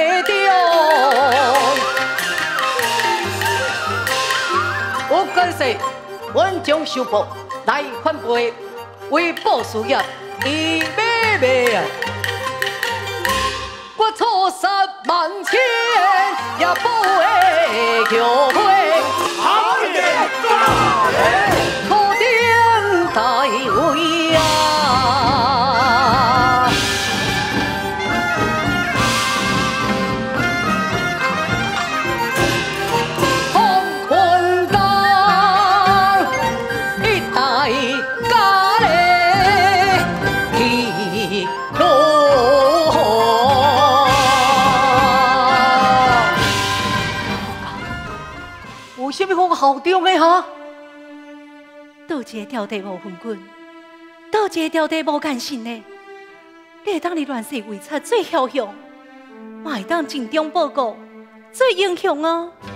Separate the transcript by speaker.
Speaker 1: 中，我感谢阮将收报来反背，为保事业一美美啊！我错失万千，也不会后悔。
Speaker 2: 好嘢，大爷！
Speaker 1: 土点大位啊！红坤当一大家嘞去路。有啥物好效忠的哈？
Speaker 3: 倒一个条地无分君，倒一个条地无干性呢？你会当你乱世为贼最嚣张，嘛会当尽忠报国最英雄啊！